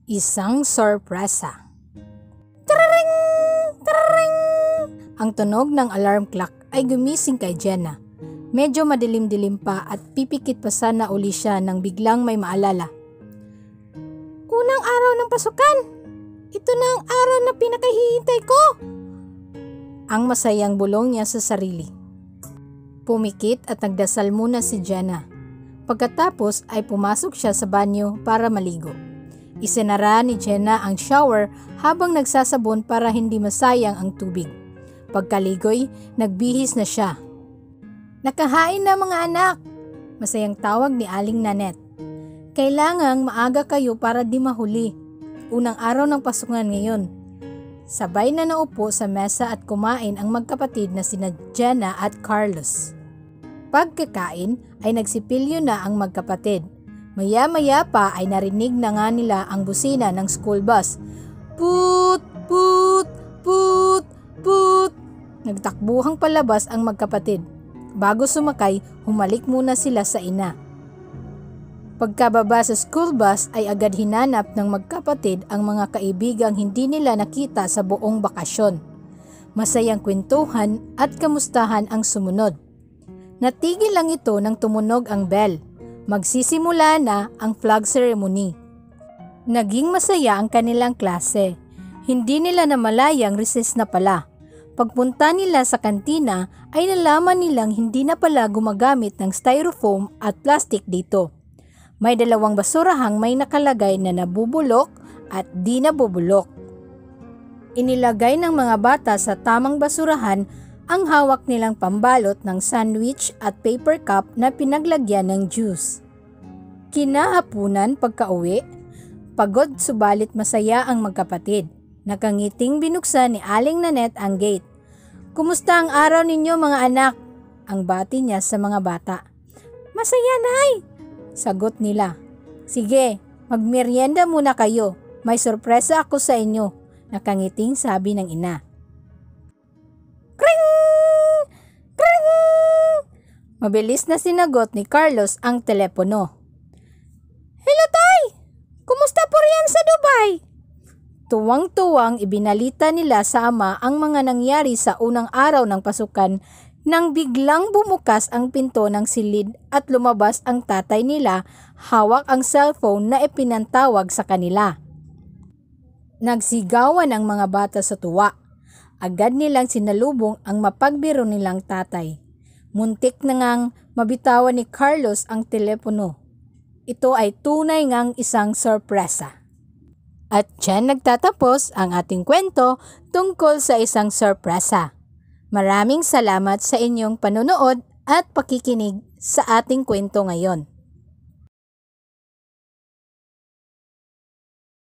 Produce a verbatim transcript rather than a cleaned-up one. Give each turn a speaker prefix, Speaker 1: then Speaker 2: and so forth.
Speaker 1: Isang sorpresa. Tararing! Tararing! Ang tunog ng alarm clock ay gumising kay Jenna. Medyo madilim-dilim pa at pipikit pa sana uli siya nang biglang may maalala. Unang araw ng pasukan! Ito na ang araw na pinakahihintay ko! Ang masayang bulong niya sa sarili. Pumikit at nagdasal muna si Jenna. Pagkatapos ay pumasok siya sa banyo para maligo. Isinara ni Jenna ang shower habang nagsasabon para hindi masayang ang tubig. Pagkaligoy, nagbihis na siya. Nakahain na mga anak! Masayang tawag ni Aling Nanette. Kailangang maaga kayo para di mahuli. Unang araw ng pasukan ngayon. Sabay na naupo sa mesa at kumain ang magkapatid na sina Jenna at Carlos. Pagkakain ay nagsipilyo na ang magkapatid. Maya-maya pa ay narinig na nga nila ang busina ng school bus. Put! Put! Put! Put! Nagtakbuhang palabas ang magkapatid. Bago sumakay, humalik muna sila sa ina. Pagkababa sa school bus ay agad hinanap ng magkapatid ang mga kaibigang hindi nila nakita sa buong bakasyon. Masayang kwentuhan at kamustahan ang sumunod. Natigil lang ito nang tumunog ang bell. Magsisimula na ang flag ceremony. Naging masaya ang kanilang klase. Hindi nila namalayang recess na pala. Pagpunta nila sa kantina ay nalaman nilang hindi na pala gumagamit ng styrofoam at plastic dito. May dalawang basurahang may nakalagay na nabubulok at di nabubulok. Inilagay ng mga bata sa tamang basurahan ang hawak nilang pambalot ng sandwich at paper cup na pinaglagyan ng juice. Kinahapunan pagka-uwi, pagod subalit masaya ang magkapatid. Nakangiting binuksan ni Aling Nanette ang gate. Kumusta ang araw ninyo mga anak? Ang bati niya sa mga bata. Masaya, Nay! Sagot nila. Sige, magmerienda muna kayo. May sorpresa ako sa inyo. Nakangiting sabi ng ina. Mabilis na sinagot ni Carlos ang telepono. Hello, Tay! Kumusta po riyan sa Dubai? Tuwang-tuwang ibinalita nila sa ama ang mga nangyari sa unang araw ng pasukan nang biglang bumukas ang pinto ng silid at lumabas ang tatay nila hawak ang cellphone na ipinantawag sa kanila. Nagsigawan ang mga bata sa tuwa. Agad nilang sinalubong ang mapagbiro nilang tatay. Muntik na ngang mabitawan ni Carlos ang telepono. Ito ay tunay ngang isang sorpresa. At dyan nagtatapos ang ating kwento tungkol sa isang sorpresa. Maraming salamat sa inyong panonood at pakikinig sa ating kwento ngayon.